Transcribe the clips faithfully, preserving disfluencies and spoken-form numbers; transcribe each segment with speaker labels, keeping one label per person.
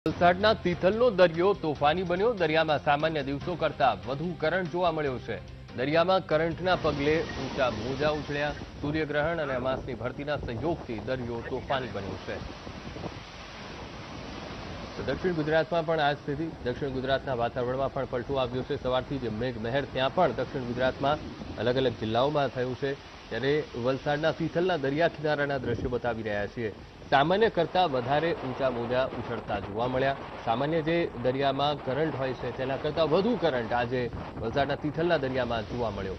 Speaker 1: વલસાડના તિથલનો દરિયો તોફાની બન્યો। દરિયામાં સામાન્ય દિવસો કરતા વધુ કરંટ જોવા મળ્યો છે। દરિયામાં કરંટના પગલે ઊંચા મોજા ઉછળ્યા। સૂર્યગ્રહણ અને અમાસની ભરતીના સહયોગથી દરિયો તોફાની બન્યો છે। દક્ષિણ ગુજરાતમાં પણ આ સ્થિતિ। દક્ષિણ ગુજરાતના વાતાવરણમાં પણ પલટો આવ્યો છે। સવારથી જ મેઘમહેર ત્યાં પણ દક્ષિણ ગુજરાતમાં અલગ અલગ જિલ્લાઓમાં થયું છે। ત્યારે વલસાડના તિથલના દરિયા કિનારાના દ્રશ્યો બતાવી રહ્યા છીએ। સામાન્ય કરતાં વધારે ઊંચા મોજા ઉછળતા જોવા મળ્યા। સામાન્ય જે દરિયામાં કરંટ હોય છે તેના કરતાં વધુ કરંટ આજે વલસાડના તિથલના દરિયામાં જોવા મળ્યો।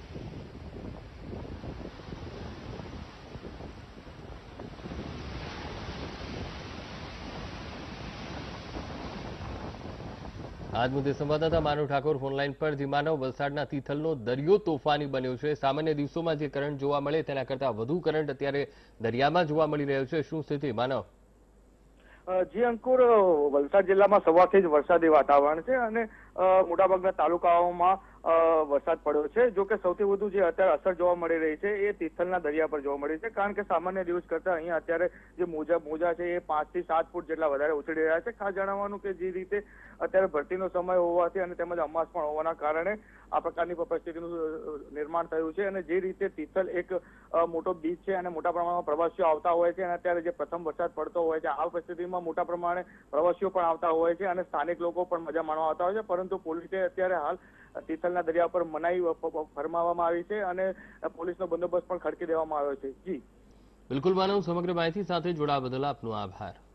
Speaker 1: આજ મુદ્દે સંવાદદાતા માનવ ઠાકોર ફોનલાઈન પર। જે માનવ, વલસાડના તિથલનો દરિયો તોફાની બન્યો છે। સામાન્ય દિવસોમાં જે કરંટ જોવા મળે તેના કરતાં વધુ કરંટ અત્યારે દરિયામાં જોવા મળી રહ્યો છે। શું સ્થિતિ માનવ?
Speaker 2: જી અંકુર, વલસાડ જિલ્લામાં સવારથી જ વરસાદી વાતાવરણ છે અને મોટાભાગના તાલુકાઓમાં વરસાદ પડ્યો છે। જો કે સૌથી વધુ જે અત્યારે અસર જોવા મળી રહી છે એ તિથલના દરિયા પર જોવા મળી છે, કારણ કે સામાન્ય દિવસ કરતા અહીંયા અત્યારે જે મોજા મોજા છે એ પાંચ થી સાત ફૂટ જેટલા વધારે ઉછળી રહ્યા છે। ખાસ જણાવવાનું કે જે રીતે અત્યારે ભરતીનો સમય હોવાથી અને તેમજ અમાસ પણ હોવાના કારણે આ પ્રકારની પરિસ્થિતિનું નિર્માણ થયું છે। અને જે રીતે તિથલ એક મોટો બીચ છે અને મોટા પ્રમાણમાં પ્રવાસીઓ આવતા હોય છે અને અત્યારે જે પ્રથમ વરસાદ પડતો હોય છે આ પરિસ્થિતિમાં મોટા પ્રમાણે પ્રવાસીઓ પણ આવતા હોય છે અને સ્થાનિક લોકો પણ મજા માણવા આવતા હોય છે, પરંતુ પોલીસે અત્યારે હાલ તિથલના દરિયા પર મનાઈ ફરમાવવામાં આવી છે અને પોલીસનો બંદોબસ્ત પણ ખડકી દેવામાં આવ્યો છે। જી
Speaker 1: બિલકુલ માનવ, સમગ્ર માહિતી સાથે જોડાવા બદલ આપનો આભાર।